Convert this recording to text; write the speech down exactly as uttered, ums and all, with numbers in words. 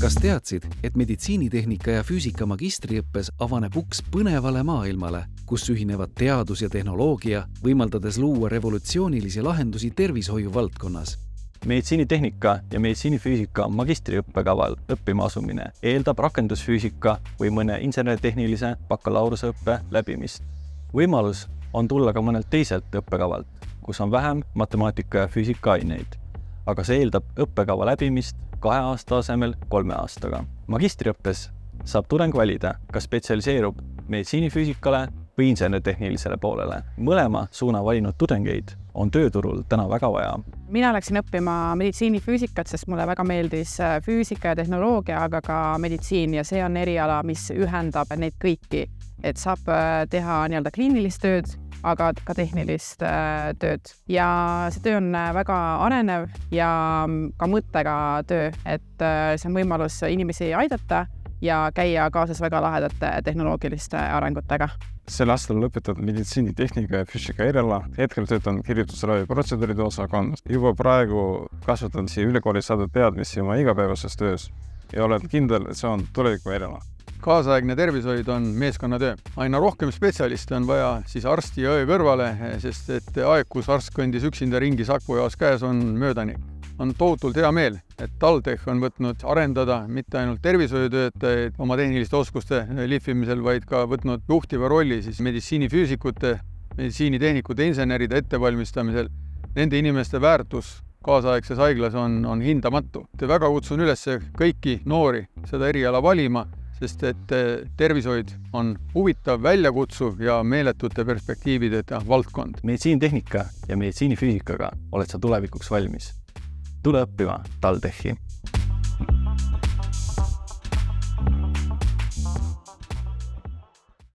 Kas teadsid, et meditsiinitehnika ja füüsika magistriõppes avaneb uks põnevale maailmale, kus ühinevad teadus ja tehnoloogia, võimaldades luua revolutsioonilisi lahendusi tervishoiu valdkonnas? Meditsiinitehnika ja meditsiinifüüsika magistriõppekaval õppima asumine eeldab rakendusfüüsika või mõne inseneritehnilise bakalaureuseõppe läbimist. Võimalus on tulla ka mõnelt teiselt õppekavalt, kus on vähem matemaatika ja füüsika aineid, aga see eeldab õppekava läbimist kahe aasta asemel kolme aastaga. Magistriõppes saab tudeng valida, kas spetsialiseerub meditsiinifüüsikale või insenertehnilisele poolele. Mõlema suuna valinud tudengeid on tööturul täna väga vaja. Mina läksin õppima meditsiinifüüsikat, sest mulle väga meeldis füüsika ja tehnoloogia, aga ka meditsiin ja see on eriala, mis ühendab neid kõiki. Et saab teha nii-öelda kliinilist tööd, aga ka tehnilist tööd. Ja see töö on väga arenev ja ka mõttega töö, et see on võimalus inimesi aidata ja käia kaasas väga lahedate tehnoloogiliste arengutega. Sel aastal lõpetatud meditsiinitehnika ja füüsika eriala. Hetkel töötan kirjutusravi protseduuride osakonnas. Juba praegu kasvatan siia ülikoolis saadud teadmisi oma igapäevases töös ja olen kindel, et see on tuleviku eriala. Kaasaegne tervishoid on meeskonnatöö. Aina rohkem spetsialiste on vaja siis arsti ja õe kõrvale, sest et aeg, kus arst kõndis üksinda ringi sakkujaas käes, on möödanik. On tohutult hea meel, et TalTech on võtnud arendada mitte ainult tervishoiutöötajaid oma tehniliste oskuste lihvimisel, vaid ka võtnud juhtiva rolli siis meditsiinifüüsikute, meditsiinitehnikute, inseneride ettevalmistamisel. Nende inimeste väärtus kaasaegses haiglas on, on hindamatu. Väga kutsun üles kõiki noori seda eriala valima, sest et tervishoid on huvitav, väljakutsuv ja meeletute perspektiivideta valdkond. Meditsiinitehnika ja meditsiinifüüsikaga oled sa tulevikuks valmis. Tule õppima TalTechi.